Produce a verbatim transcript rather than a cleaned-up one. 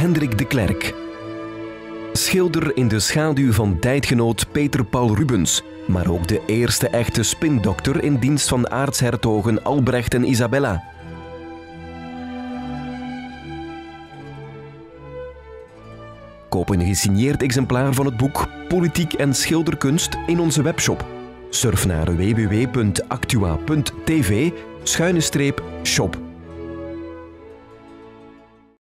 Hendrik de Klerk. Schilder in de schaduw van tijdgenoot Peter Paul Rubens, maar ook de eerste echte spindokter in dienst van aartshertogen Albrecht en Isabella. Koop een gesigneerd exemplaar van het boek Politiek en Schilderkunst in onze webshop. Surf naar w w w punt actua punt t v schuine streep shop.